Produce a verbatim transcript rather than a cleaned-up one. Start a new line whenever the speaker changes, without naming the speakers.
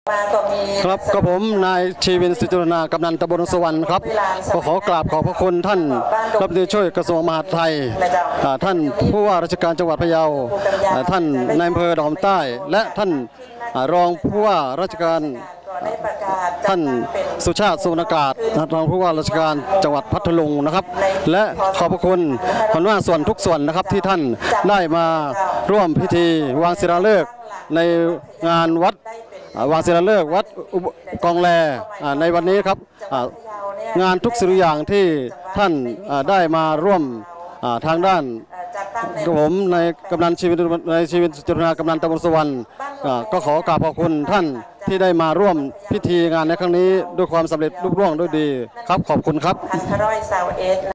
ครับก็ผมนายชีวินสิจุรนากำนันตำบลดงสวรรค์ครับก็ขอกราบขอบพระคุณท่านรัฐมนตรีช่วยกระทรวงมหาดไทยท่านผู้ว่าราชการจังหวัดพะเยาท่านนายอำเภอดอกคำใต้และท่านรองผู้ว่าราชการท่านสุชาติสุวรรณากาศรองผู้ว่าราชการจังหวัดพัทลุงนะครับและขอบพระคุณหัวหน้าส่วนทุกส่วนนะครับที่ท่านได้มาร่วมพิธีวางศิลาฤกษ์ในงานวัดวางศิลาฤกษ์วัดกองแลในวันนี้ครับงานทุกสิ่งอย่างที่ท่านได้มาร่วมทางด้านผมในกำนันชีวิตในชีวิตจุฬากำนันตำบลสวรรค์ก็ขอกราบขอบคุณท่านที่ได้มาร่วมพิธีงานในครั้งนี้ด้วยความสำเร็จรุ่งเรืองด้วยดีครับขอบคุณครับ